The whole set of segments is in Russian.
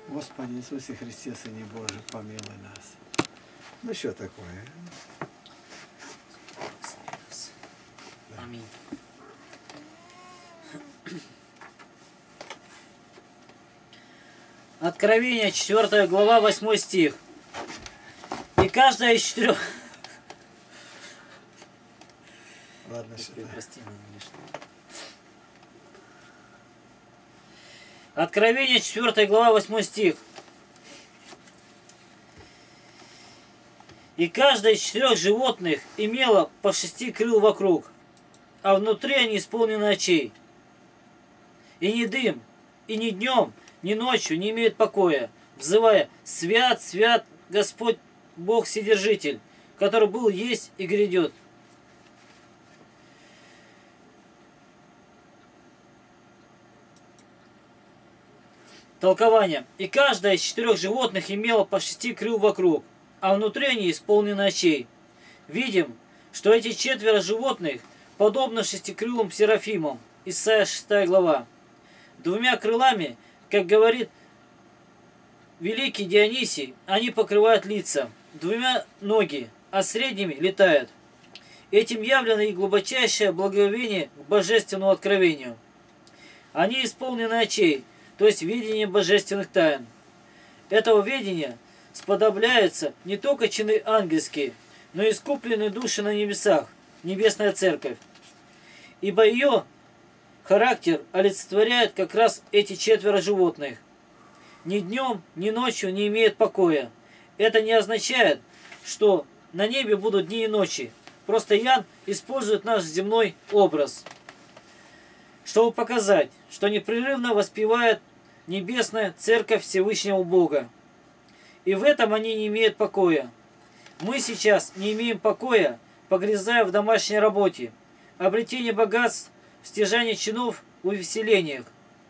Господи Иисусе Христе, Сыне Божий, помилуй нас. Ну что такое? Аминь. Откровение, 4 глава, 8 стих. И каждая из 4... Ладно, что Прости меня лишнее. Откровение, 4 глава, 8 стих. И каждое из 4 животных имело по 6 крыл вокруг, а внутри они исполнены очей. И ни дым, и ни днем, ни ночью не имеют покоя, взывая: «Свят, свят Господь Бог Вседержитель, который был, есть и грядет». Толкование. И каждое из 4 животных имело по 6 крыл вокруг, а внутри они исполнены очей. Видим, что эти 4 животных подобны шестикрылым серафимам. Исайя 6 глава. 2 крылами, как говорит великий Дионисий, они покрывают лица, 2 ноги, а средними летают. Этим явлено и глубочайшее благоговение к божественному откровению. Они исполнены очей, то есть видение божественных тайн. Этого видения сподобляются не только чины ангельские, но и искупленные души на небесах, небесная церковь. Ибо ее характер олицетворяет как раз эти 4 животных. Ни днем, ни ночью не имеют покоя. Это не означает, что на небе будут дни и ночи. Просто Иоанн использует наш земной образ, чтобы показать, что непрерывно воспевает небесная церковь Всевышнего Бога. И в этом они не имеют покоя. Мы сейчас не имеем покоя, погрязая в домашней работе, обретении богатств, стяжании чинов, увеселениях.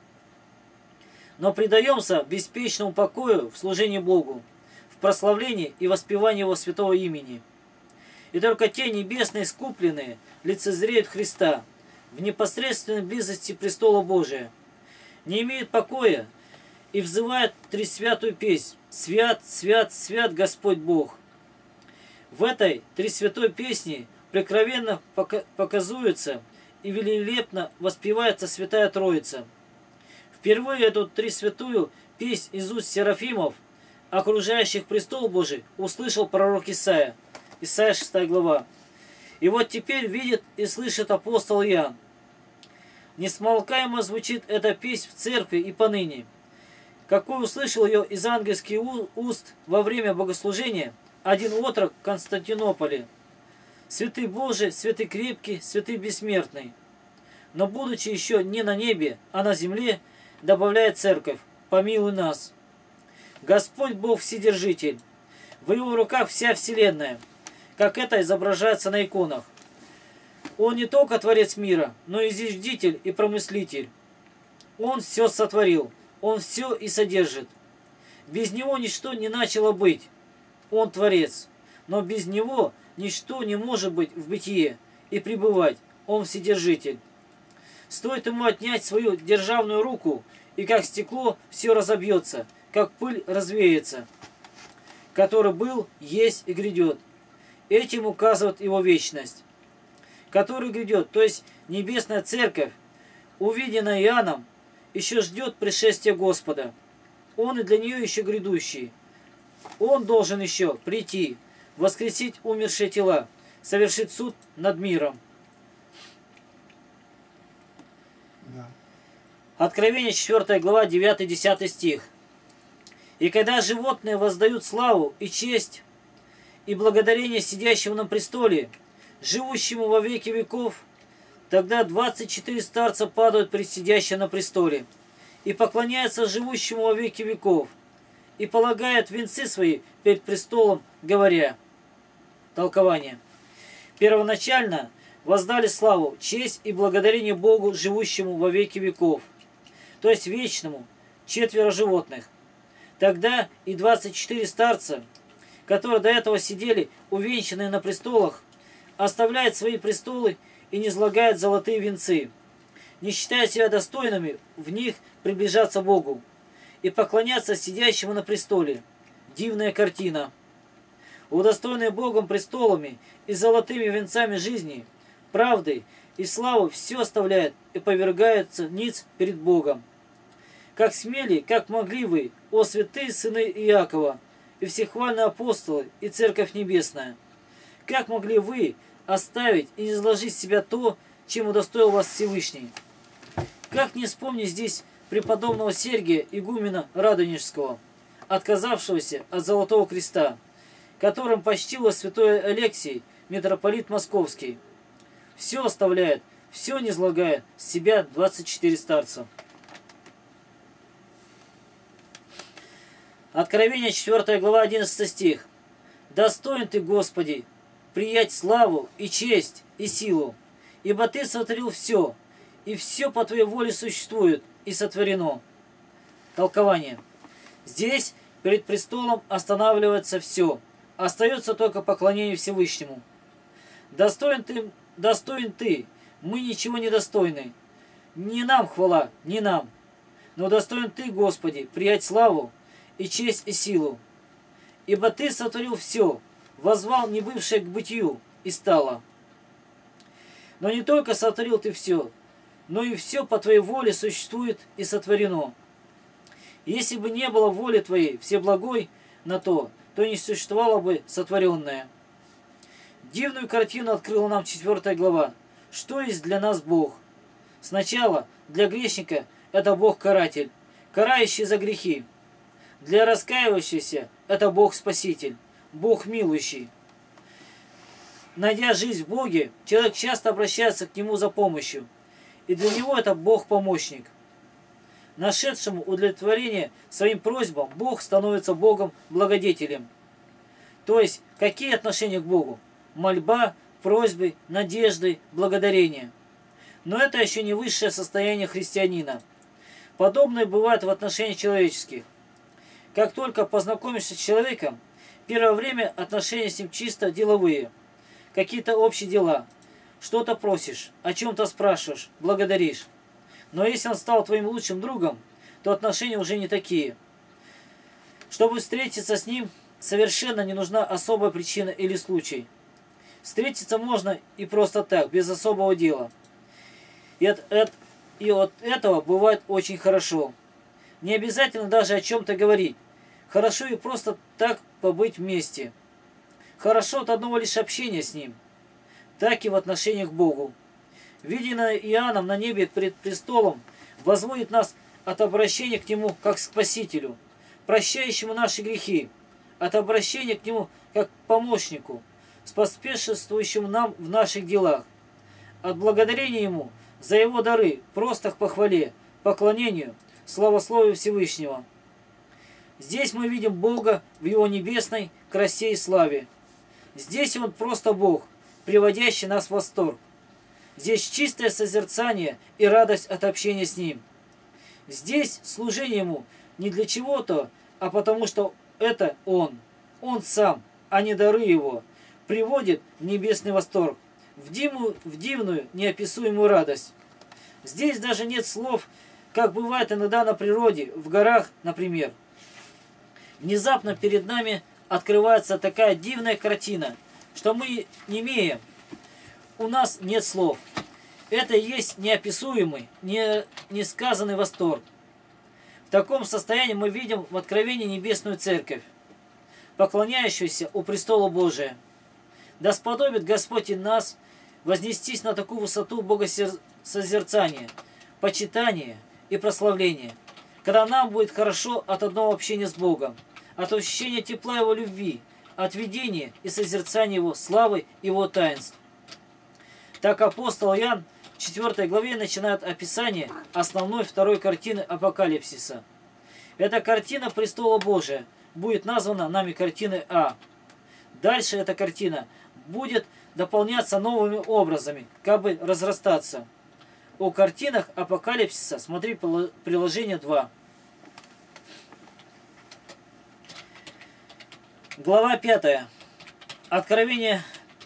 Но предаемся беспечному покою в служении Богу, в прославлении и воспевании Его святого имени. И только те небесные искупленные лицезреют Христа в непосредственной близости престола Божия, не имеют покоя и взывают тресвятую песнь: «Свят, свят, свят Господь Бог». В этой тресвятой песне прекровенно показуется и великолепно воспевается Святая Троица. Впервые эту тресвятую песнь из уст серафимов, окружающих престол Божий, услышал пророк Исаия. Исаия 6 глава. И вот теперь видит и слышит апостол Иоанн. Несмолкаемо звучит эта песнь в церкви и поныне. Какой услышал ее из ангельских уст во время богослужения один отрок в Константинополе: «Святый Божий, святый крепкий, святый бессмертный». Но будучи еще не на небе, а на земле, добавляет церковь: «Помилуй нас». Господь Бог Вседержитель. В Его руках вся вселенная, как это изображается на иконах. Он не только Творец мира, но и зиждитель и промыслитель. Он все сотворил, Он все и содержит. Без Него ничто не начало быть. Он Творец, но без Него ничто не может быть в бытие и пребывать. Он Вседержитель. Стоит Ему отнять свою державную руку, и как стекло все разобьется, как пыль развеется, который был, есть и грядет. Этим указывает Его вечность, который грядет, то есть небесная церковь, увиденная Иоанном, еще ждет пришествия Господа. Он и для нее еще грядущий. Он должен еще прийти, воскресить умершие тела, совершить суд над миром. да. Откровение 4 глава 9-10 стих. «И когда животные воздают славу и честь и благодарение сидящему на престоле, живущему во веки веков, тогда 24 старца падают пред сидящим на престоле и поклоняются живущему во веки веков и полагают венцы свои перед престолом, говоря». Толкование. Первоначально воздали славу, честь и благодарение Богу, живущему во веки веков, то есть вечному, 4 животных. Тогда и 24 старца, которые до этого сидели увенчанные на престолах, оставляют свои престолы и низлагают золотые венцы, не считая себя достойными в них приближаться Богу. и поклоняться сидящему на престоле. Дивная картина. Удостоенные Богом престолами и золотыми венцами жизни, правды и славы все оставляют и повергаются ниц перед Богом. Как смели, как могли вы, о святые сыны Иакова, и всехвальные апостолы, и Церковь Небесная, как могли вы оставить и не изложить в себя то, чем удостоил вас Всевышний? Как не вспомнить здесь преподобного Сергия игумена Радонежского, отказавшегося от Золотого Креста, которым почтил святой Алексий, митрополит Московский. Все оставляет, все низлагает с себя 24 старца. Откровение 4 глава 11 стих. «Достоин ты, Господи, приять славу и честь и силу, ибо ты сотворил все, и все по твоей воле существует и сотворено». Толкование. Здесь перед престолом останавливается все, остается только поклонение Всевышнему. Достоин ты, мы ничего не достойны. Не нам хвала, не нам. Но достоин ты, Господи, приять славу и честь и силу. Ибо ты сотворил все, воззвал небывшее к бытию, и стало. Но не только сотворил ты все, но и все по твоей воле существует и сотворено. Если бы не было воли твоей всеблагой на то, то не существовало бы сотворенное. Дивную картину открыла нам 4 глава. Что есть для нас Бог? Сначала для грешника это Бог-каратель, карающий за грехи. Для раскаивающегося это Бог-спаситель, Бог милующий. Найдя жизнь в Боге, человек часто обращается к Нему за помощью, и для него это Бог-помощник. Нашедшему удовлетворение своим просьбам Бог становится Богом-благодетелем. То есть, какие отношения к Богу? Мольба, просьбы, надежды, благодарение. Но это еще не высшее состояние христианина. Подобное бывает в отношениях человеческих. Как только познакомишься с человеком, первое время отношения с ним чисто деловые. Какие-то общие дела. Что-то просишь, о чем-то спрашиваешь, благодаришь. Но если он стал твоим лучшим другом, то отношения уже не такие. Чтобы встретиться с ним, совершенно не нужна особая причина или случай. Встретиться можно и просто так, без особого дела. И от этого бывает очень хорошо. Не обязательно даже о чем-то говорить. Хорошо и просто так побыть вместе. Хорошо от одного лишь общения с Ним. Так и в отношениях к Богу. Виденное Иоанном на небе пред престолом возводит нас от обращения к Нему как к Спасителю, прощающему наши грехи, от обращения к Нему как к помощнику, споспешествующему нам в наших делах, от благодарения Ему за Его дары, просто к похвале, поклонению, славословию Всевышнего. Здесь мы видим Бога в Его небесной красе и славе. Здесь Он просто Бог, приводящий нас в восторг. Здесь чистое созерцание и радость от общения с Ним. Здесь служение Ему не для чего-то, а потому что это Он. Он сам, а не дары Его, приводит в небесный восторг, в дивную, неописуемую радость. Здесь даже нет слов, как бывает иногда на природе, в горах, например. Внезапно перед нами открывается такая дивная картина, что мы не имеем. У нас нет слов. Это и есть неописуемый, несказанный восторг. В таком состоянии мы видим в Откровении Небесную Церковь, поклоняющуюся у престола Божия. Да сподобит Господь и нас вознестись на такую высоту богосозерцания, почитания и прославления, когда нам будет хорошо от одного общения с Богом, от ощущения тепла Его любви, от видения и созерцания Его славы и Его таинств. Так апостол Иоанн в 4 главе начинает описание основной второй картины Апокалипсиса. Эта картина престола Божия будет названа нами картиной А. Дальше эта картина будет дополняться новыми образами, как бы разрастаться. О картинах Апокалипсиса смотри приложение 2. Глава 5. Откровение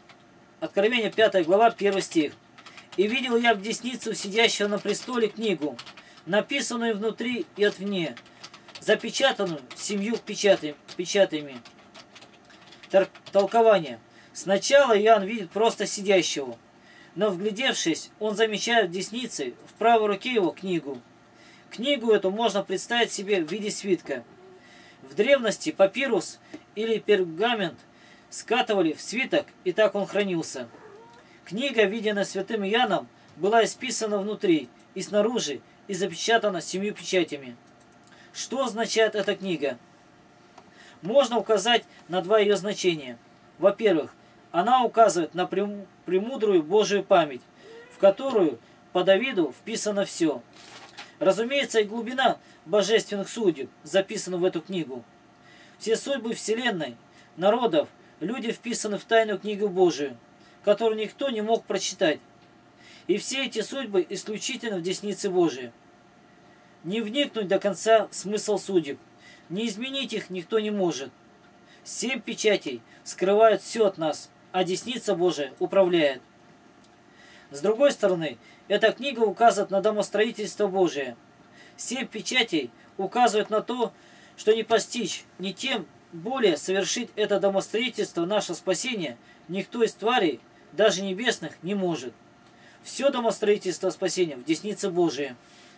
5 глава 1 стих. «И видел я в десницу сидящего на престоле книгу, написанную внутри и отвне, запечатанную 7 печатями. Толкование. Сначала Иоанн видит просто сидящего, но, вглядевшись, он замечает в деснице, в правой руке его, книгу. Книгу эту можно представить себе в виде свитка. В древности папирус или пергамент скатывали в свиток, и так он хранился. Книга, виденная святым Иоанном, была исписана внутри и снаружи и запечатана 7 печатями. Что означает эта книга? Можно указать на 2 ее значения. Во-первых, она указывает на премудрую Божию память, в которую по Давиду вписано все. Разумеется, и глубина божественных судеб записана в эту книгу. Все судьбы вселенной, народов, люди вписаны в тайную книгу Божию, которую никто не мог прочитать. И все эти судьбы исключительно в деснице Божией. Не вникнуть до конца в смысл судеб, не изменить их никто не может. 7 печатей скрывают все от нас, а десница Божия управляет. С другой стороны, эта книга указывает на домостроительство Божие. 7 печатей указывают на то, что не постичь, ни тем более совершить это домостроительство, наше спасение, никто из тварей, даже небесных, не может. Все домостроительство спасения в деснице Божией.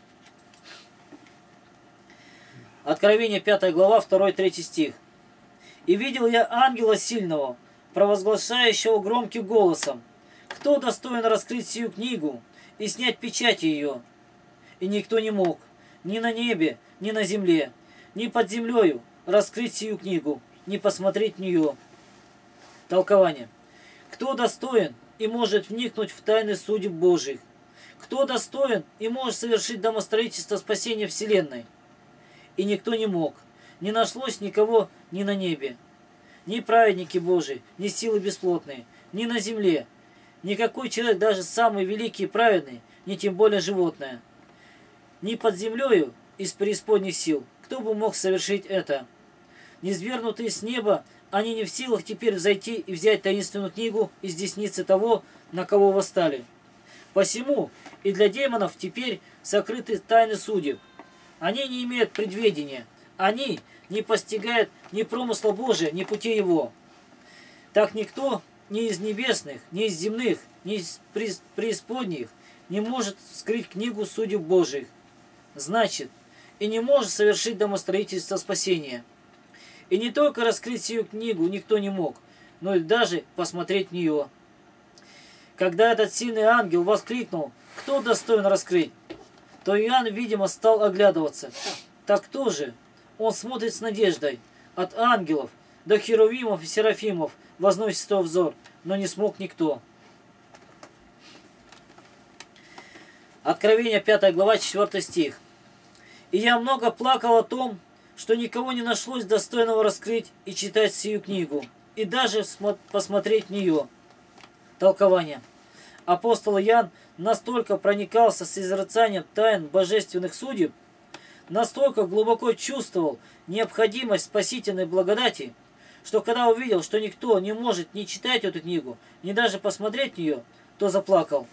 Откровение 5 глава, 2-3 стих. «И видел я ангела сильного, провозглашающего громким голосом: кто достоин раскрыть сию книгу и снять печати ее? И никто не мог, ни на небе, ни на земле, ни под землею раскрыть сию книгу, ни посмотреть в нее». Толкование. Кто достоин и может вникнуть в тайны судеб Божьих? Кто достоин и может совершить домостроительство спасения вселенной? И никто не мог. Не нашлось никого ни на небе, ни праведники Божии, ни силы бесплотные, ни на земле. Никакой человек, даже самый великий и праведный, ни тем более животное. Ни под землею из преисподних сил. Кто бы мог совершить это? Низвергнутые с неба, они не в силах теперь взойти и взять таинственную книгу из десницы того, на кого восстали. Посему и для демонов теперь сокрыты тайны судеб. Они не имеют предведения. Они не постигают ни промысла Божия, ни пути его. Так никто ни из небесных, ни из земных, ни из преисподних не может скрыть книгу судеб Божьих. Значит, и не может совершить домостроительство спасения. И не только раскрыть сию книгу никто не мог, но и даже посмотреть в нее. Когда этот сильный ангел воскликнул: «Кто достоин раскрыть?», то Иоанн, видимо, стал оглядываться. Так кто же? Он смотрит с надеждой. От ангелов до херувимов и серафимов возносит его взор, но не смог никто. Откровение 5 глава, 4 стих. «И я много плакал о том, что никого не нашлось достойного раскрыть и читать сию книгу, и даже посмотреть в нее». Толкование. Апостол Иоанн настолько проникался созерцанием тайн божественных судеб, настолько глубоко чувствовал необходимость спасительной благодати, что когда увидел, что никто не может ни читать эту книгу, ни даже посмотреть в нее, то заплакал.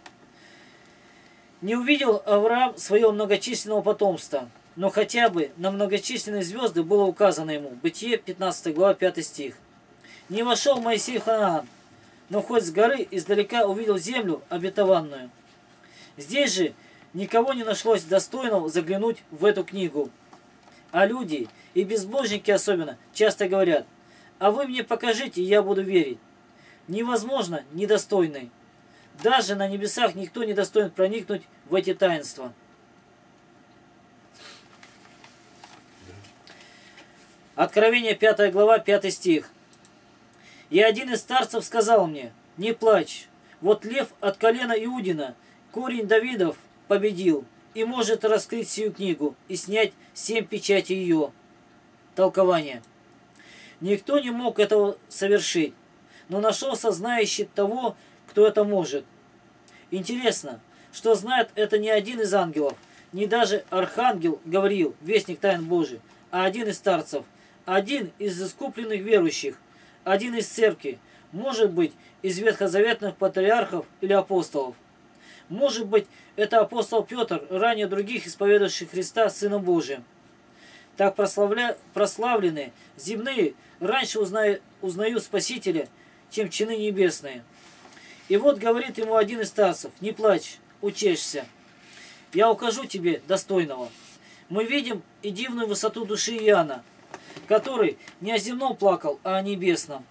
Не увидел Авраам своего многочисленного потомства, но хотя бы на многочисленные звезды было указано ему. Бытие 15 глава 5 стих. Не вошел Моисей в Ханаан, но хоть с горы издалека увидел землю обетованную. Здесь же никого не нашлось достойного заглянуть в эту книгу. А люди, и безбожники особенно, часто говорят: «А вы мне покажите, и я буду верить». Невозможно недостойный. Даже на небесах никто не достоин проникнуть в эти таинства. Откровение 5 глава 5 стих. «И один из старцев сказал мне: не плачь, вот лев от колена Иудина, корень Давидов, победил и может раскрыть сию книгу и снять 7 печатей ее». Толкование. Никто не мог этого совершить, но нашелся знающий того, кто это может. Интересно, что знает это не один из ангелов, не даже архангел Гавриил, вестник тайн Божий, а один из старцев, один из искупленных верующих, один из церкви, может быть, из ветхозаветных патриархов или апостолов. Может быть, это апостол Петр, ранее других исповедующих Христа Сыном Божиим. так прославленные, земные, раньше узнают Спасителя, чем чины небесные. И вот говорит ему один из старцев: не плачь, утешься, я укажу тебе достойного. Мы видим и дивную высоту души Иоанна, который не о земном плакал, а о небесном.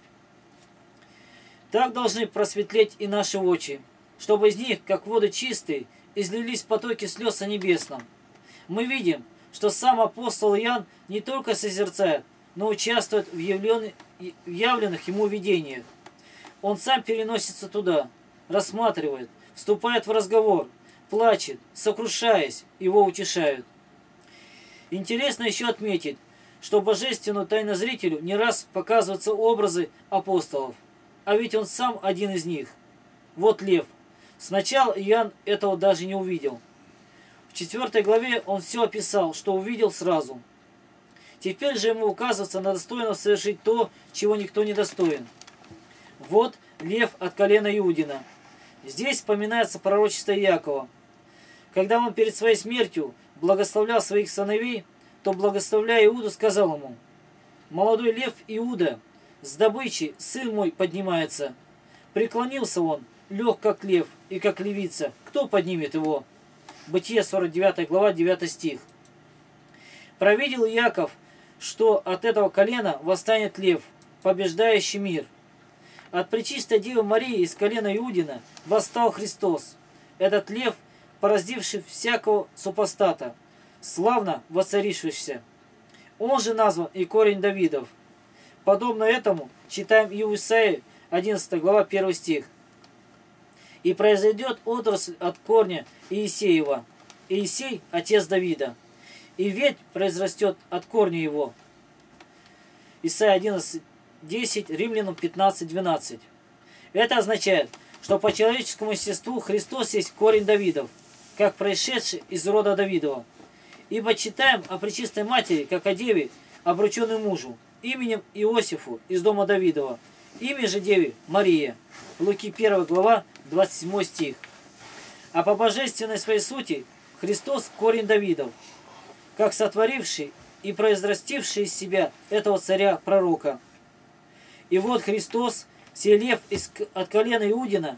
Так должны просветлеть и наши очи, чтобы из них, как воды чистые, излились потоки слез о небесном. Мы видим, что сам апостол Иоанн не только созерцает, но участвует в явленных ему видениях. Он сам переносится туда, рассматривает, вступает в разговор, плачет, сокрушаясь, его утешают. Интересно еще отметить, что божественному тайнозрителю не раз показываются образы апостолов, а ведь он сам один из них. Вот лев. Сначала Иоанн этого даже не увидел. В 4 главе он все описал, что увидел сразу. Теперь же ему указывается на достойно совершить то, чего никто не достоин. Вот лев от колена Иудина. Здесь вспоминается пророчество Иакова. Когда он перед своей смертью благословлял своих сыновей, то, благословляя Иуду, сказал ему: «Молодой лев Иуда, с добычей сын мой поднимается». Преклонился он, лег как лев и как левица. Кто поднимет его? Бытие 49 глава 9 стих. Провидел Иаков, что от этого колена восстанет лев, побеждающий мир. От пречистой Девы Марии из колена Иудина восстал Христос, этот лев, пораздивший всякого супостата, славно воцарившийся. Он же назван и корень Давидов. Подобно этому читаем и у Исаии 11 глава 1 стих. «И произойдет отрасль от корня Иисеева, Иисей – отец Давида, и ветвь произрастет от корня его». Исайя 11, 10, Римлянам 15, 12. Это означает, что по человеческому естеству Христос есть корень Давидов, как происшедший из рода Давидова. Ибо читаем о Пречистой Матери, как о деве, обрученной мужу, именем Иосифу из дома Давидова, имя же деве Мария. Луки 1 глава 27 стих. А по божественной своей сути Христос корень Давидов, как сотворивший и произрастивший из себя этого царя-пророка. И вот Христос, сей лев от колена Иудина,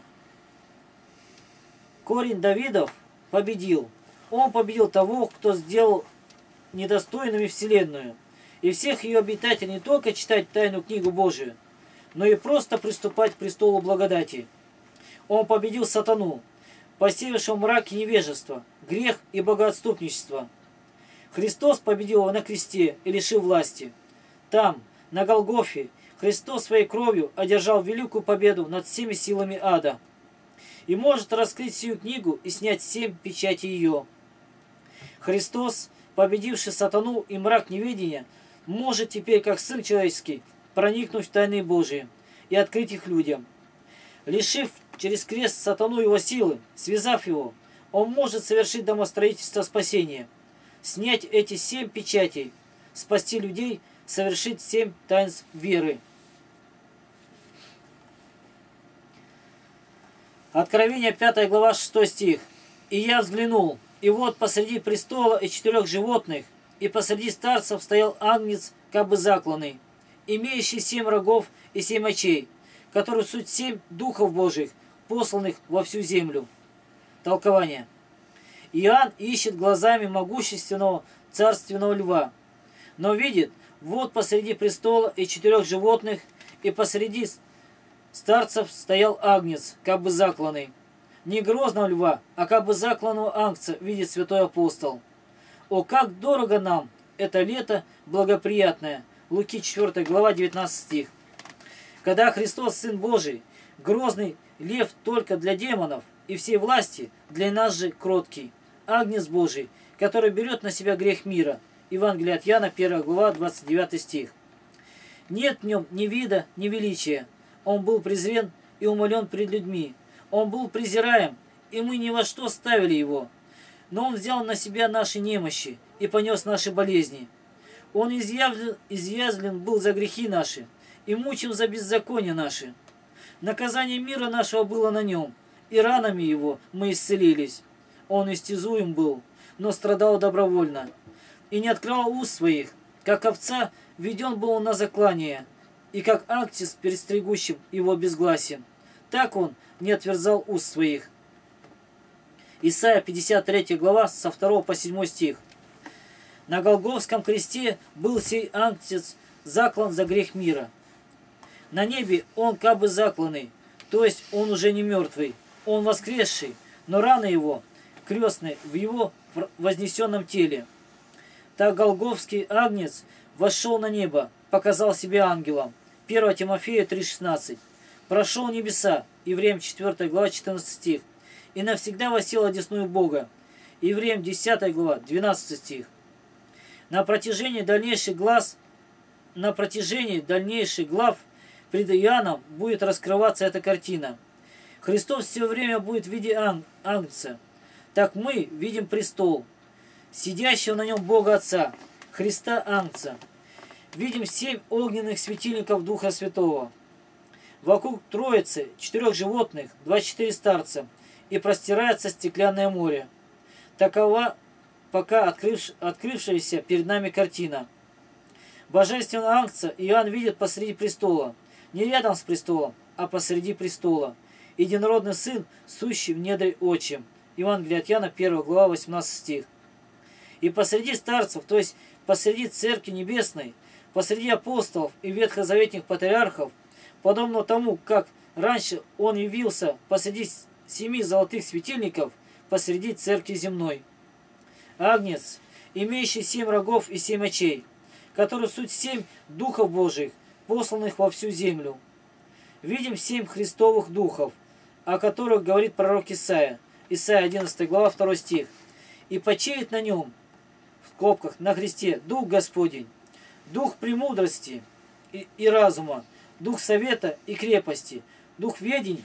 корень Давидов, победил. Он победил того, кто сделал недостойными вселенную, и всех ее обитателей не только читать тайную книгу Божию, но и просто приступать к престолу благодати. Он победил сатану, посеявшего мрак и невежество, грех и богоотступничество. Христос победил его на кресте и лишил власти. Там, на Голгофе, Христос своей кровью одержал великую победу над всеми силами ада и может раскрыть сию книгу и снять 7 печатей ее. Христос, победивший сатану и мрак неведения, может теперь, как Сын Человеческий, проникнуть в тайны Божии и открыть их людям. Лишив через крест сатану его силы, связав его, он может совершить домостроительство спасения, снять эти 7 печатей, спасти людей, совершить 7 таинств веры. Откровение 5 глава 6 стих. «И я взглянул, и вот посреди престола и 4 животных, и посреди старцев стоял агнец, как бы закланный, имеющий 7 рогов и 7 очей, которые суть 7 духов Божьих, посланных во всю землю». Толкование. Иоанн ищет глазами могущественного царственного льва, но видит, вот посреди престола и 4 животных, и посреди старцев стоял агнец, как бы закланный. Не грозного льва, а как бы закланного агнца видит святой апостол. О, как дорого нам это лето благоприятное! Луки 4 глава 19 стих. Когда Христос, Сын Божий, грозный лев только для демонов и всей власти, для нас же кроткий. Агнец Божий, который берет на себя грех мира. Евангелие от Иоанна 1 глава 29 стих. Нет в нем ни вида, ни величия. Он был презрен и умолен пред людьми. Он был презираем, и мы ни во что ставили его. Но он взял на себя наши немощи и понес наши болезни. Он изъязвлен был за грехи наши и мучим за беззаконие наши. Наказание мира нашего было на нем, и ранами его мы исцелились. Он истязуем был, но страдал добровольно, и не открывал уст своих, Как овца введен был он на заклание, и как агнец перед стригущим его безгласием. Так он не отверзал уст своих. Исайя 53 глава со 2 по 7 стих. На Голгофском кресте был сей агнец заклан за грех мира. На небе он как бы закланный, то есть он уже не мертвый, он воскресший, но раны его крестные в его вознесенном теле. Так Голгофский агнец вошел на небо, показал себя ангелом. 1 Тимофея 3,16. Прошел небеса, Евреям 4 глава 14 стих. И навсегда воссел одесную Бога. Евреям 10 глава 12 стих. На протяжении дальнейших глав пред Иоанном будет раскрываться эта картина. Христос все время будет в виде агнца. Так мы видим престол, сидящего на нем Бога Отца, Христа Агнца. Видим 7 огненных светильников Духа Святого. Вокруг Троицы 4 животных, 24 старца, и простирается стеклянное море. Такова пока открывшаяся перед нами картина. Божественного Агнца Иоанн видит посреди престола, не рядом с престолом, а посреди престола. Единородный Сын, сущий в недре Отчим. Евангелие от Иоанна, 1 глава, 18 стих. И посреди старцев, то есть посреди Церкви Небесной, посреди апостолов и ветхозаветных патриархов, подобно тому, как раньше он явился посреди 7 золотых светильников, посреди Церкви земной. Агнец, имеющий 7 рогов и 7 очей, который суть 7 духов Божьих, посланных во всю землю. Видим 7 Христовых духов, о которых говорит пророк Исаия. Исаия 11 глава 2 стих. «И почеет на нем, в скобках, на Христе, Дух Господень, Дух премудрости и разума, Дух совета и крепости, Дух ведень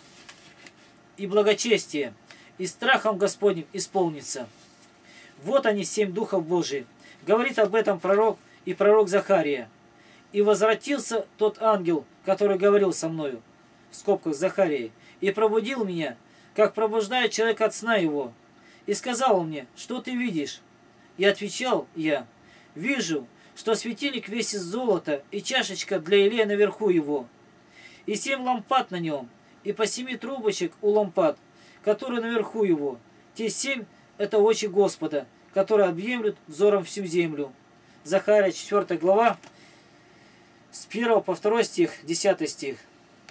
и благочестия, и страхом Господним исполнится». Вот они, 7 духов Божьих. Говорит об этом пророк и пророк Захария. «И возвратился тот ангел, который говорил со мною», в скобках Захарии, «и пробудил меня, как пробуждает человек от сна его. И сказал он мне: что ты видишь? И отвечал я: вижу, что светильник весь из золота, и чашечка для елея наверху его, и 7 лампад на нем, и по 7 трубочек у лампад, которые наверху его. Те 7 — это очи Господа, которые объемлют взором всю землю». Захария 4 глава, с 1 по 2 стих, 10 стих.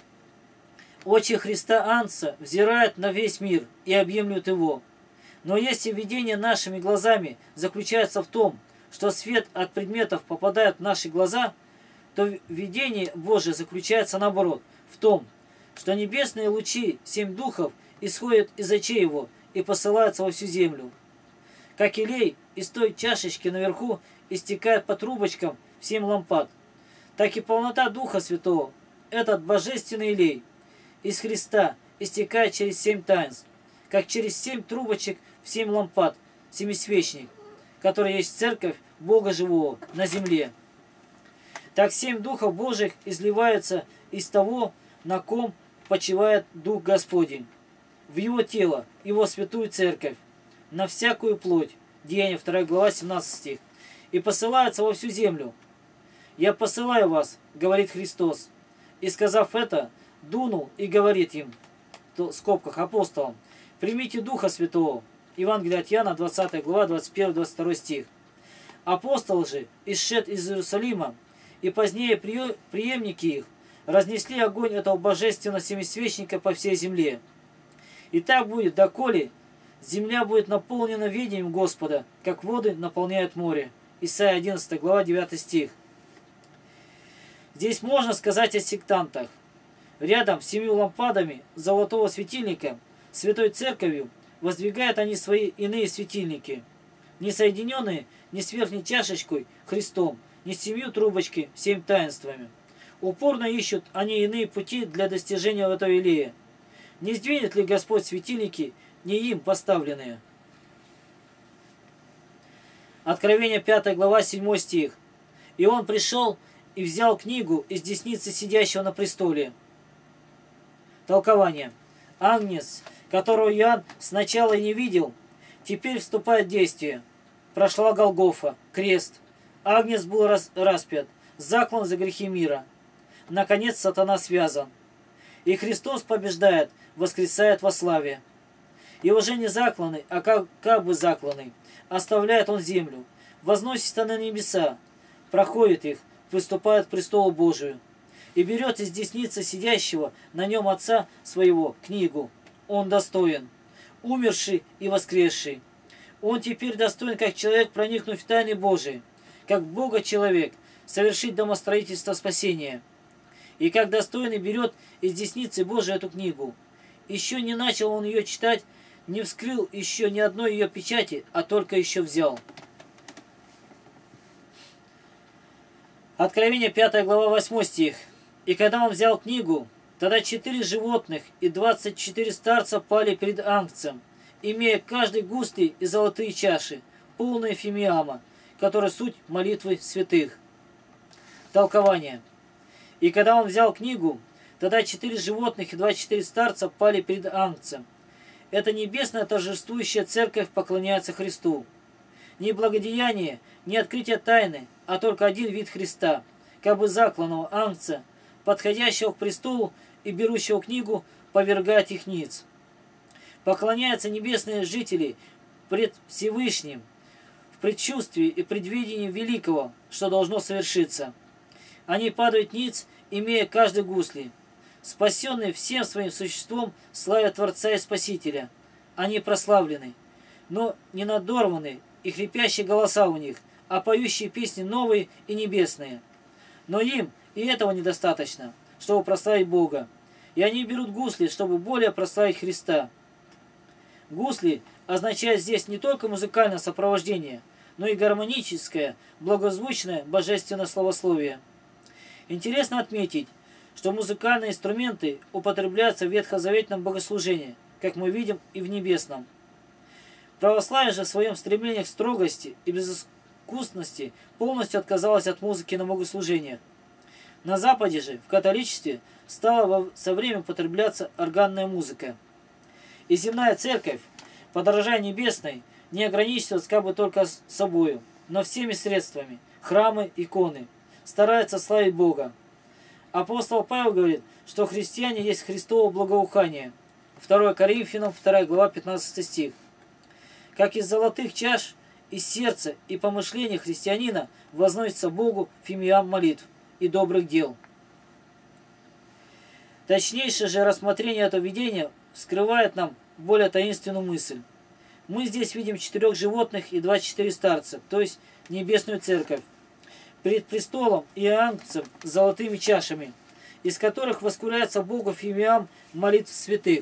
Очи Христа Агнца взирают на весь мир и объемлют его. Но если видение нашими глазами заключается в том, что свет от предметов попадает в наши глаза, то видение Божие заключается наоборот, в том, что небесные лучи 7 духов исходят из очей его и посылаются во всю землю. Как елей из той чашечки наверху истекает по трубочкам в 7 лампад, так и полнота Духа Святого, этот божественный елей, из Христа истекает через 7 таинств, как через 7 трубочек в 7 лампад, семисвечник, который есть церковь Бога Живого на земле. Так 7 духов Божьих изливаются из того, на ком почивает Дух Господень, в его тело, его святую церковь, на всякую плоть. Деяния 2 глава 17 стих. И посылаются во всю землю. «Я посылаю вас, — говорит Христос». И сказав это, дунул и говорит им, в скобках апостолам: «Примите Духа Святого». Евангелие от Иоанна, 20 глава, 21-22 стих. Апостолы же, исшед из Иерусалима, и позднее преемники их, разнесли огонь этого божественного семисвечника по всей земле. И так будет, доколе земля будет наполнена видением Господа, как воды наполняют море. Исайя 11 глава, 9 стих. Здесь можно сказать о сектантах. Рядом с 7 лампадами золотого светильника, Святой Церковью, воздвигают они свои иные светильники, не соединенные ни с верхней чашечкой Христом, ни с 7 трубочки, 7 таинствами. Упорно ищут они иные пути для достижения этого елея. Не сдвинет ли Господь светильники, не им поставленные? Откровение 5 глава 7 стих. «И он пришел и взял книгу из десницы сидящего на престоле». Толкование. Агнец, которого Иоанн сначала и не видел, теперь вступает в действие. Прошла Голгофа, крест. Агнец был распят, заклан за грехи мира. Наконец сатана связан. И Христос побеждает, воскресает во славе. И уже не закланный, а как бы закланный, оставляет он землю, возносится на небеса, проходит их, приступает к престолу Божию, и берет из десницы сидящего на нем Отца своего книгу. Он достоин, умерший и воскресший. Он теперь достоин, как человек, проникнуть в тайны Божии, как Бога человек, совершить домостроительство спасения. И как достойный берет из десницы Божией эту книгу. Еще не начал он ее читать, не вскрыл еще ни одной ее печати, а только еще взял. Откровение 5 глава 8 стих. И когда он взял книгу, тогда 4 животных и 24 старца пали перед Агнцем, имея каждый гусли и золотые чаши, полные фимиама, которые суть молитвы святых. Толкование. И когда он взял книгу, тогда 4 животных и 24 старца пали перед Агнцем. Эта небесная торжествующая церковь поклоняется Христу. Ни благодеяние, ни открытие тайны, а только один вид Христа, как бы закланного Агнца, подходящего к престолу и берущего книгу, повергает их ниц. Поклоняются небесные жители пред Всевышним, в предчувствии и предвидении великого, что должно совершиться. Они падают ниц, имея каждый гусли. Спасенные всем своим существом славят Творца и Спасителя. Они прославлены, но не надорваны, и хрипящие голоса у них, а поющие песни новые и небесные. Но им и этого недостаточно, чтобы прославить Бога. И они берут гусли, чтобы более прославить Христа. Гусли означает здесь не только музыкальное сопровождение, но и гармоническое, благозвучное божественное словословие. Интересно отметить, что музыкальные инструменты употребляются в ветхозаветном богослужении, как мы видим и в небесном. Православие же в своем стремлении к строгости и безыскусности полностью отказалось от музыки на богослужениях. На Западе же, в католичестве, стала со временем употребляться органная музыка. И земная церковь, подражая небесной, не ограничивалась как бы только собою, но всеми средствами, храмы, иконы, старается славить Бога. Апостол Павел говорит, что христиане есть Христово благоухание. 2 Коринфянам, 2 глава, 15 стих. Как из золотых чаш, из сердца и помышления христианина возносится Богу фимиам молитв и добрых дел. Точнейшее же рассмотрение этого видения вскрывает нам более таинственную мысль. Мы здесь видим 4 животных и 24 старца, то есть небесную церковь, перед престолом и Агнцем с золотыми чашами, из которых воскуряется Богу фимиам молитв святых.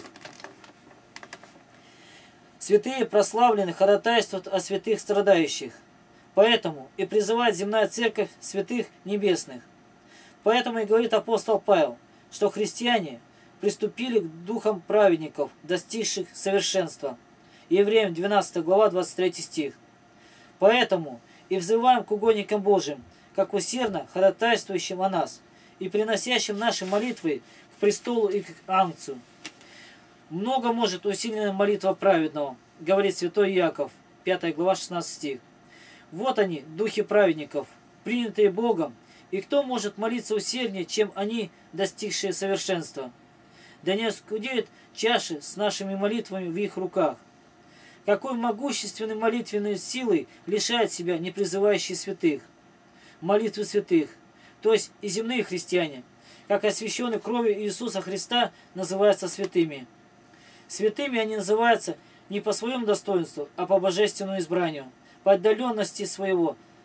Святые прославлены ходатайствуют о святых страдающих. Поэтому и призывает земная церковь святых небесных. Поэтому и говорит апостол Павел, что христиане приступили к духам праведников, достигших совершенства. Евреям 12 глава 23 стих. Поэтому и взываем к угодникам Божьим, как усердно ходатайствующим о нас и приносящим наши молитвы к престолу и к Агнцу. Много может усиленная молитва праведного, говорит святой Иаков, 5 глава 16 стих. Вот они, духи праведников, принятые Богом, и кто может молиться усерднее, чем они, достигшие совершенства? Да не оскудеют чаши с нашими молитвами в их руках. Какой могущественной молитвенной силой лишает себя непризывающие святых? Молитвы святых, то есть и земные христиане, как освященные кровью Иисуса Христа, называются святыми. Святыми они называются не по своему достоинству, а по божественному избранию, по отдаленности своей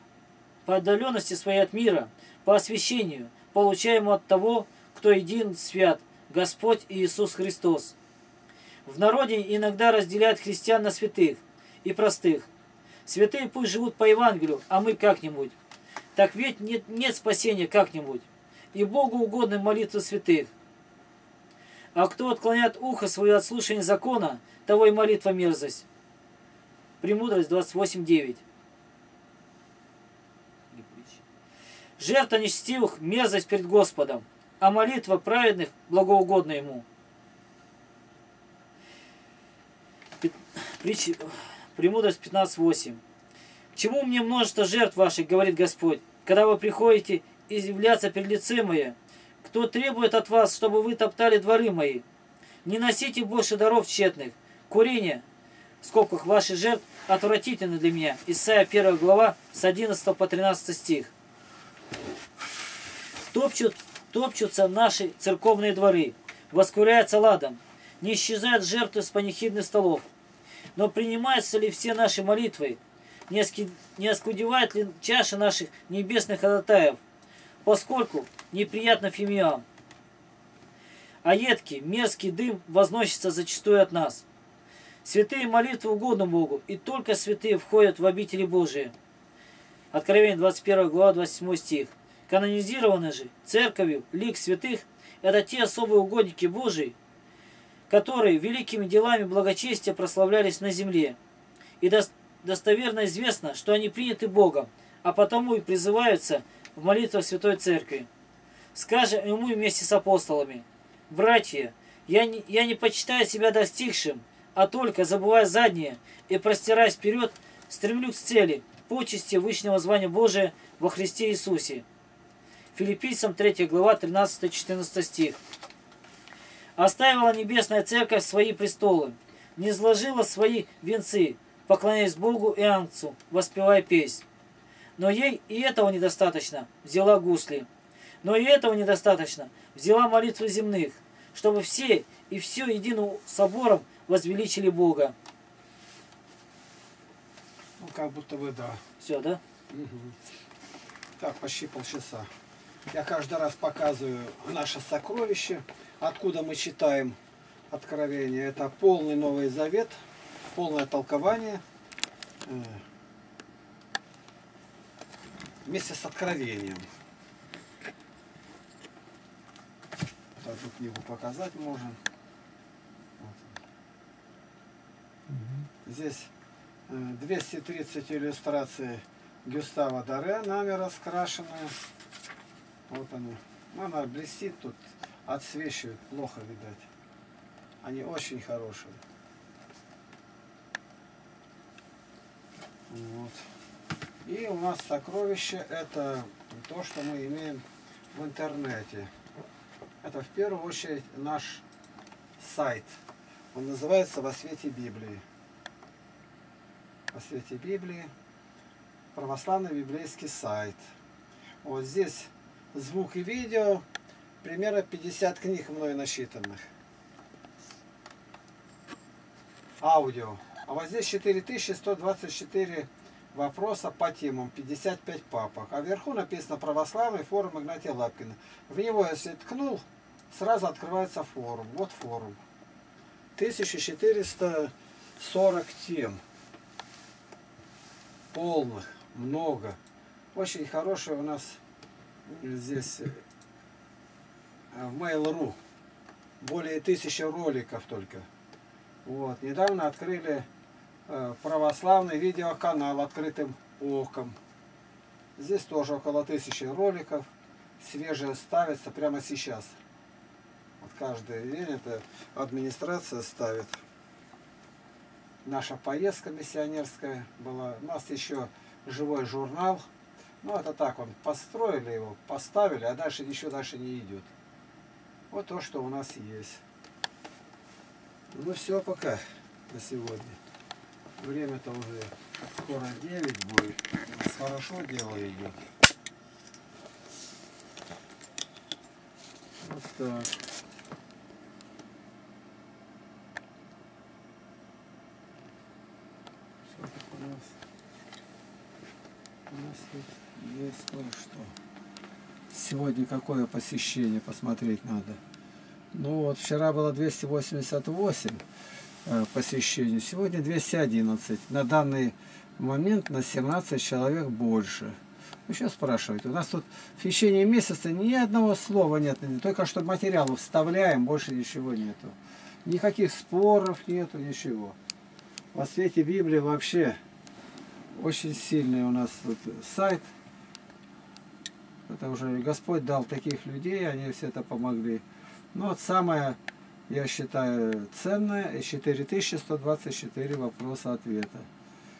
от мира, по освящению, получаемому от того, кто един свят, Господь Иисус Христос. В народе иногда разделяют христиан на святых и простых. Святые пусть живут по Евангелию, а мы как-нибудь. Так ведь нет спасения как-нибудь. И Богу угодны молитвы святых. А кто отклоняет ухо свое от слушания закона, того и молитва мерзость. Премудрость 28:9. Жертва нечестивых мерзость перед Господом, а молитва праведных благоугодна Ему. Премудрость 15:8. К чему мне множество жертв ваших, говорит Господь, когда вы приходите изъявляться перед лицем Мое? Кто требует от вас, чтобы вы топтали дворы мои? Не носите больше даров тщетных. Курение, в скобках ваших жертв, отвратительно для меня. Исайя 1 глава с 11 по 13 стих. Топчутся наши церковные дворы, воскуряются ладом, не исчезают жертвы с панихидных столов. Но принимаются ли все наши молитвы? Не оскудевает ли чаша наших небесных ходатаев? Поскольку неприятно фимиам, а едкий, мерзкий дым возносится зачастую от нас. Святые молитвы угодны Богу, и только святые входят в обители Божии. Откровение 21 глава 27 стих. Канонизированы же церковью лик святых – это те особые угодники Божии, которые великими делами благочестия прославлялись на земле. И достоверно известно, что они приняты Богом, а потому и призываются в молитвах Святой Церкви. Скажем ему вместе с апостолами: «Братья, я не почитаю себя достигшим, а только, забывая заднее и простираясь вперед, стремлюсь к цели, почести вышнего звания Божия во Христе Иисусе». Филиппийцам 3 глава 13-14 стих. «Оставила небесная церковь свои престолы, не сложила свои венцы, поклоняясь Богу и Агнцу, воспевая песнь. Но ей и этого недостаточно, взяла гусли. Но и этого недостаточно, взяла молитвы земных, чтобы все и все единым собором возвеличили Бога». Ну, как будто бы да. Все, да? Угу. Так, почти полчаса. Я каждый раз показываю наше сокровище, откуда мы читаем Откровение. Это полный Новый Завет, полное толкование вместе с Откровением. Вот эту книгу показать можем. Вот. Здесь 230 иллюстраций Гюстава Доре, нами раскрашенные. Вот они. Она блестит тут, отсвечивает, плохо видать. Они очень хорошие. Вот. И у нас сокровище — это то, что мы имеем в интернете. Это в первую очередь наш сайт. Он называется «Во свете Библии». «Во свете Библии». Православный библейский сайт. Вот здесь звук и видео. Примерно 50 книг мною насчитанных. Аудио. А вот здесь 4124 вопроса по темам, 55 папок. А вверху написано «Православный форум Игнатия Лапкина». В него, если ткнул, сразу открывается форум. Вот форум. 1440 тем. Полных. Много. Очень хороший у нас здесь в Mail.ru. Более 1000 роликов только. Вот. Недавно открыли православный видеоканал «Открытым оком». Здесь тоже около 1000 роликов. Свежие ставятся прямо сейчас. Вот каждый день это администрация ставит. Наша поездка миссионерская была. У нас еще живой журнал. Ну, это так, он построили его, поставили, а дальше ничего дальше не идет. Вот то, что у нас есть. Ну, все пока на сегодня. Время-то уже скоро 9 будет. У нас хорошо дело идет. Вот так. Что тут у нас? У нас тут есть кое-что. Сегодня какое посещение, посмотреть надо. Ну вот, вчера было 288 посещений, сегодня 211. На данный момент на 17 человек больше. Ну, сейчас спрашивайте. У нас тут в течение месяца ни одного слова нет. Только что материалов вставляем, больше ничего нету. Никаких споров нету, ничего. Во свете Библии вообще очень сильный у нас тут сайт. Это уже Господь дал таких людей, они все это помогли. Но вот самое, я считаю, ценное — 4124 вопроса-ответа.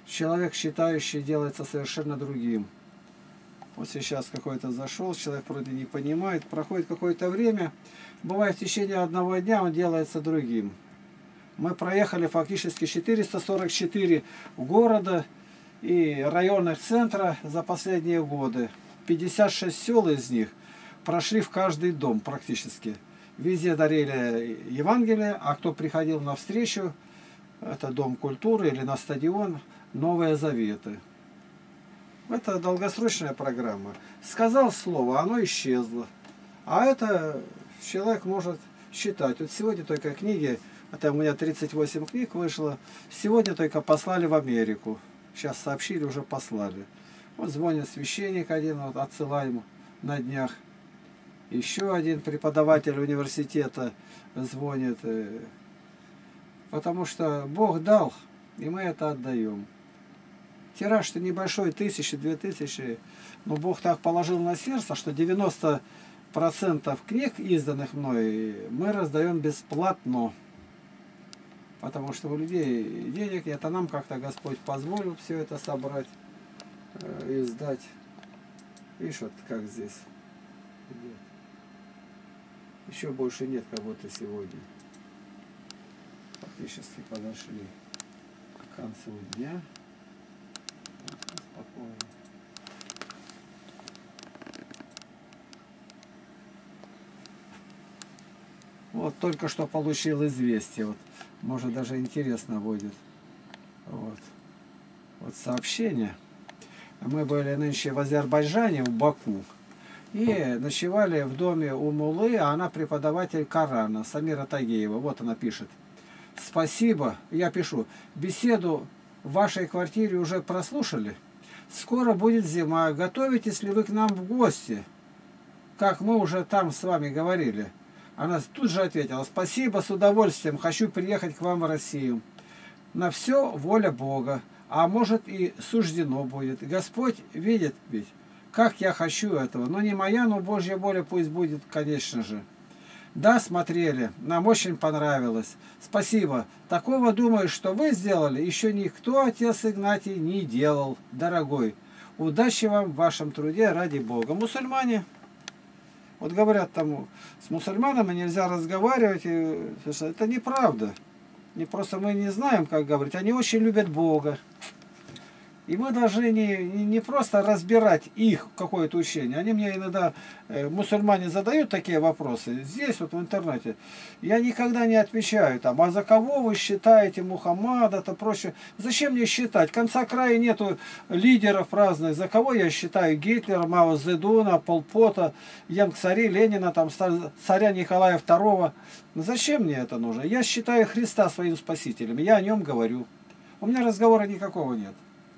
человек, считающий, делается совершенно другим. Вот сейчас какой-то зашел, человек вроде не понимает, проходит какое-то время, бывает в течение одного дня он делается другим. Мы проехали фактически 444 города и районных центра за последние годы. 56 сел из них прошли в каждый дом практически. Везде дарили Евангелие, а кто приходил на встречу, это Дом культуры или на стадион, Новые Заветы. Это долгосрочная программа. Сказал слово, оно исчезло. А это человек может считать. Вот сегодня только книги, это у меня 38 книг вышло, сегодня только послали в Америку. Сейчас сообщили, уже послали. Вот звонит священник один, вот отсылаем на днях. Еще один преподаватель университета звонит. Потому что Бог дал, и мы это отдаем. Тираж-то небольшой, 1000-2000, но Бог так положил на сердце, что 90% книг, изданных мной, мы раздаем бесплатно. Потому что у людей денег нет, а нам как-то Господь позволил все это собрать и сдать. Видишь, вот как здесь идет. Еще больше нет кого-то сегодня. Фактически подошли к концу дня. Спокойно. Вот только что получил известие. Вот, может, даже интересно будет. Вот сообщение. Мы были нынче в Азербайджане, в Баку. И ночевали в доме у Муллы, а она преподаватель Корана, Самира Тагеева. Вот она пишет. Спасибо, я пишу, беседу в вашей квартире уже прослушали. Скоро будет зима. Готовитесь ли вы к нам в гости? Как мы уже там с вами говорили. Она тут же ответила. Спасибо, с удовольствием. Хочу приехать к вам в Россию. На все воля Бога. А может и суждено будет. Господь видит ведь, как я хочу этого. Но не моя, но Божья воля пусть будет, конечно же. Да, смотрели. Нам очень понравилось. Спасибо. Такого, думаю, что вы сделали, еще никто, отец Игнатий, не делал. Дорогой, удачи вам в вашем труде ради Бога. Мусульмане, вот говорят тому, с мусульманами нельзя разговаривать. Это неправда. Не просто мы не знаем, как говорить. Они очень любят Бога. И мы должны не просто разбирать их какое-то учение. Они мне иногда, мусульмане, задают такие вопросы. Здесь вот в интернете. Я никогда не отвечаю там, а за кого вы считаете Мухаммада, то прочее. Зачем мне считать? Конца края нету лидеров разных. За кого я считаю Гитлера, Мао Цзэдуна, Пол Пота, Ян Цари, Ленина, там, царя Николая II. Зачем мне это нужно? Я считаю Христа своим спасителем. Я о нем говорю. У меня разговора никакого нет.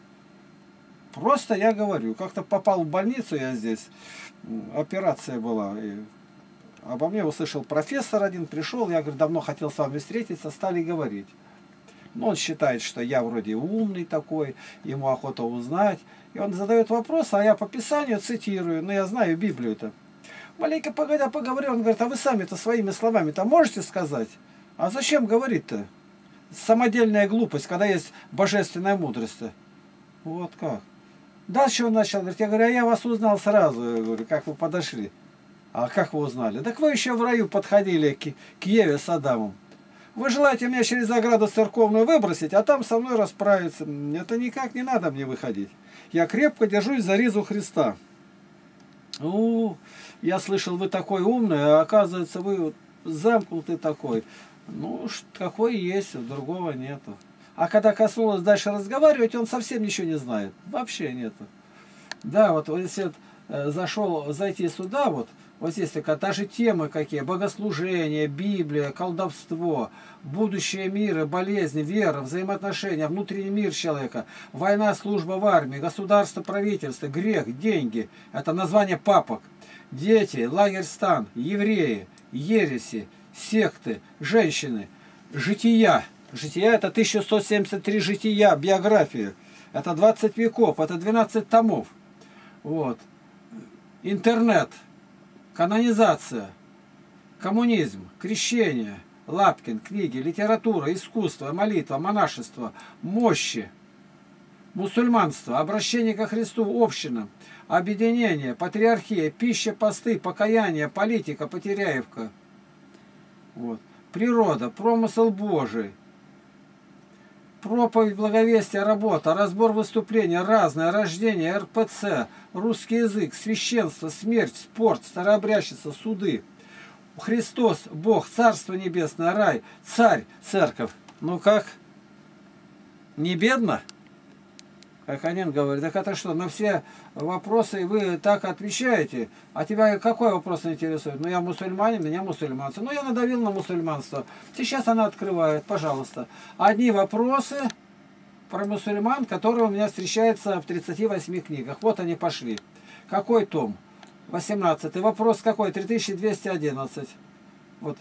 Просто я говорю, как-то попал в больницу я здесь, операция была, и обо мне услышал профессор один, пришел, я говорю, давно хотел с вами встретиться, стали говорить. Ну, он считает, что я вроде умный такой, ему охота узнать, и он задает вопрос, а я по Писанию цитирую, но я знаю Библию-то. Маленько погодя поговорил, он говорит, а вы сами-то своими словами-то можете сказать? А зачем говорить-то? Самодельная глупость, когда есть божественная мудрость-то. Вот как. Дальше он начал говорить, я говорю, а я вас узнал сразу, я говорю, как вы подошли. А как вы узнали? Так вы еще в раю подходили к Еве с Адамом. Вы желаете меня через ограду церковную выбросить, а там со мной расправиться. Это никак не надо мне выходить. Я крепко держусь за ризу Христа. Я слышал, вы такой умный, а оказывается, вы замкнутый такой. Ну, какой есть, другого нету. А когда коснулось дальше разговаривать, он совсем ничего не знает. Вообще нету. Да, вот если зайти сюда, вот здесь такая, даже темы какие, богослужение, Библия, колдовство, будущее мира, болезни, вера, взаимоотношения, внутренний мир человека, война, служба в армии, государство, правительство, грех, деньги, это название папок, дети, лагерь стан, евреи, ереси, секты, женщины, жития. Жития это 1173 жития, биография. Это 20 веков, это 12 томов. Вот. Интернет, канонизация, коммунизм, крещение, Лапкин, книги, литература, искусство, молитва, монашество, мощи. Мусульманство, обращение ко Христу, община, объединение, патриархия, пища, посты, покаяние, политика, потеряевка. Вот. Природа, промысел Божий, проповедь, благовестие, работа, разбор выступления, разное, рождение, РПЦ, русский язык, священство, смерть, спорт, старообрядчество, суды. Христос, Бог, Царство Небесное, рай, Царь, Церковь. Ну как? Не бедно? Как один говорит, так это что, на все вопросы вы так отвечаете, а тебя какой вопрос интересует? Ну я мусульманин, меня мусульманство. Ну я надавил на мусульманство. Сейчас она открывает, пожалуйста. Одни вопросы про мусульман, которые у меня встречаются в 38 книгах. Вот они пошли. Какой том? 18. Вопрос какой? 3211. Вот.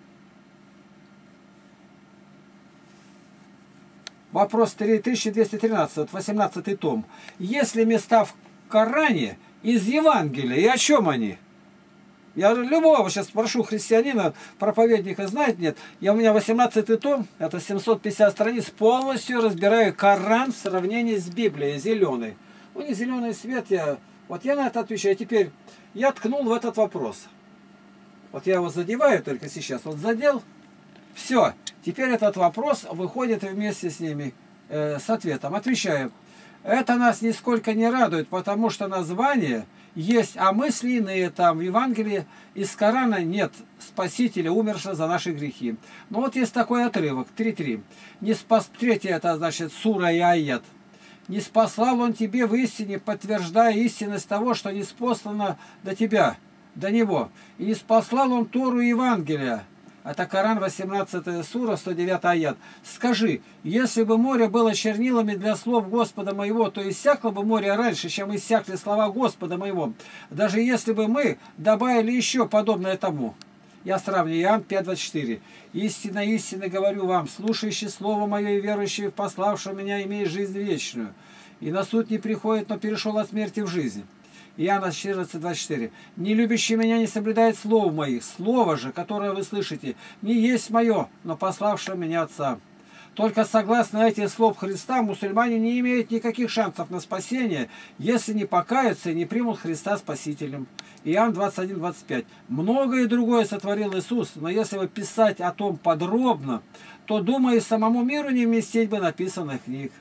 Вопрос 3213, 18 том. Есть ли места в Коране из Евангелия? И о чем они? Я любого сейчас спрошу христианина, проповедника, знает, нет. У меня 18 том, это 750 страниц, полностью разбираю Коран в сравнении с Библией, зеленый. У них зеленый свет, я на это отвечаю. Теперь я ткнул в этот вопрос. Вот я его задеваю только сейчас. Вот задел. Все. Теперь этот вопрос выходит вместе с ними, с ответом. Отвечаю. Это нас нисколько не радует, потому что название есть, а мысли иные там. В Евангелии из Корана нет Спасителя, умершего за наши грехи. Но вот есть такой отрывок, 3.3. Третье, это значит сура и аят. Не спаслал он тебе в истине, подтверждая истинность того, что не спослано до тебя, до него. И не спаслал он Тору и Евангелия. Это Коран, 18 сура, 109 аят. Скажи, если бы море было чернилами для слов Господа моего, то иссякло бы море раньше, чем иссякли слова Господа моего. Даже если бы мы добавили еще подобное тому. Я сравню Иоанн 5:24. Истинно, истинно говорю вам, слушающий слово мое и верующий в пославшего меня имеет жизнь вечную. И на суд не приходит, но перешел от смерти в жизнь. Иоанна 14:24. Не любящий меня не соблюдает слов моих. Слово же, которое вы слышите, не есть мое, но пославшего меня Отца. Только согласно этих слов Христа, мусульмане не имеют никаких шансов на спасение, если не покаются и не примут Христа Спасителем. Иоанн 21:25. Многое другое сотворил Иисус, но если бы писать о том подробно, то, думаю, самому миру не вместить бы написанных книг.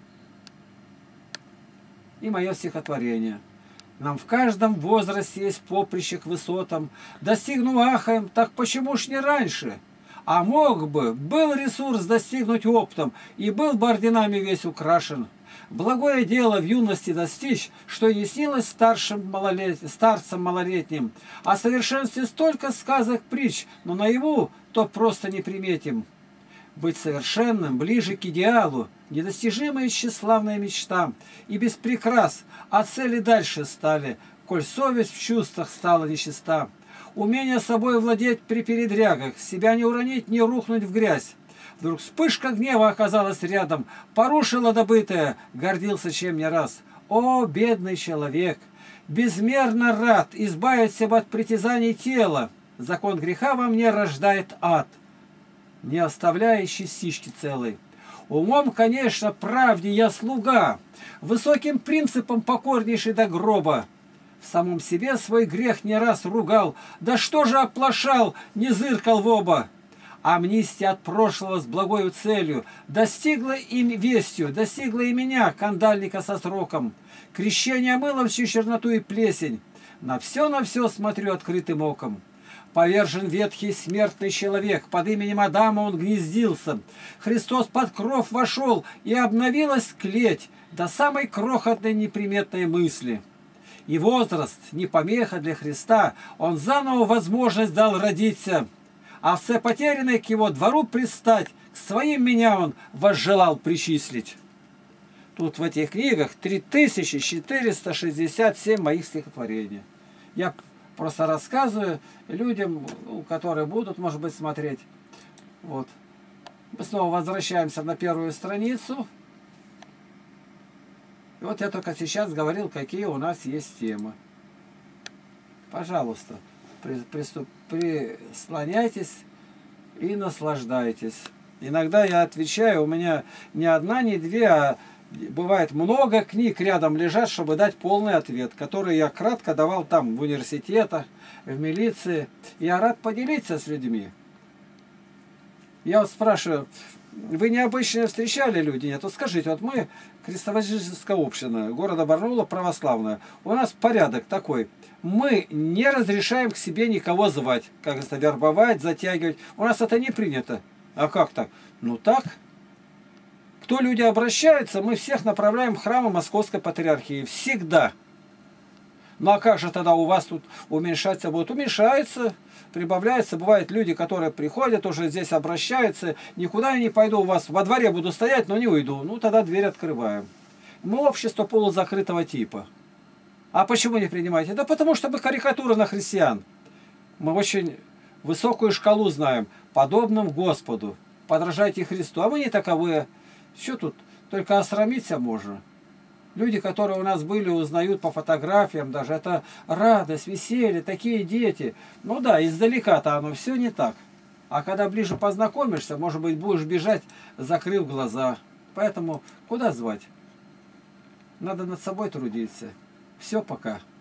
И мое стихотворение. Нам в каждом возрасте есть поприще к высотам. Достигнув ахаем, так почему ж не раньше? А мог бы, был ресурс достигнуть оптом, и был бы орденами весь украшен. Благое дело в юности достичь, что не снилось старцам малолетним. О совершенстве столько сказок притч, но наяву то просто не приметим. Быть совершенным ближе к идеалу, недостижимая тщеславная мечта, и без прикрас от цели дальше стали, коль совесть в чувствах стала нечиста. Умение собой владеть при передрягах, себя не уронить, не рухнуть в грязь. Вдруг вспышка гнева оказалась рядом, порушила добытое, гордился чем не раз. О, бедный человек! Безмерно рад избавиться от притязаний тела. Закон греха во мне рождает ад, не оставляя частички целой. Умом, конечно, правде я слуга, высоким принципом покорнейший до гроба. В самом себе свой грех не раз ругал, да что же оплошал, не зыркал в оба. Амнистия от прошлого с благою целью достигла им вестью, достигла и меня, кандальника со сроком. Крещение омыло всю черноту и плесень, на все смотрю открытым оком. Повержен ветхий смертный человек, под именем Адама он гнездился. Христос под кров вошел, и обновилась клеть до самой крохотной неприметной мысли. И возраст не помеха для Христа, он заново возможность дал родиться. Овце потерянной к его двору пристать, к своим меня он возжелал причислить. Тут в этих книгах 3467 моих стихотворений. Я просто рассказываю людям, которые будут, может быть, смотреть. Вот. Мы снова возвращаемся на первую страницу. И вот я только сейчас говорил, какие у нас есть темы. Пожалуйста, прислоняйтесь и наслаждайтесь. Иногда я отвечаю, у меня не одна, не две, а бывает много книг рядом лежат, чтобы дать полный ответ, который я кратко давал там в университетах, в милиции. Я рад поделиться с людьми. Я вот спрашиваю, вы необычно встречали люди? Нет, вот скажите, вот мы крестовоздвиженская община города Барнаула православная. У нас порядок такой. Мы не разрешаем к себе никого звать, как это вербовать, затягивать. У нас это не принято. А как так? Ну так. Кто люди обращаются, мы всех направляем в храмы Московской Патриархии. Всегда. Ну а как же тогда у вас тут уменьшаться будет? Уменьшается, прибавляется. Бывают люди, которые приходят, уже здесь обращаются. Никуда я не пойду, у вас во дворе буду стоять, но не уйду. Ну тогда дверь открываем. Мы общество полузакрытого типа. А почему не принимаете? Да потому что мы карикатура на христиан. Мы очень высокую шкалу знаем. Подобным Господу. Подражайте Христу. А мы не таковые. Что тут? Только осрамиться можно. Люди, которые у нас были, узнают по фотографиям даже. Это радость, веселье, такие дети. Ну да, издалека-то оно все не так. А когда ближе познакомишься, может быть, будешь бежать, закрыв глаза. Поэтому куда звать? Надо над собой трудиться. Все, пока.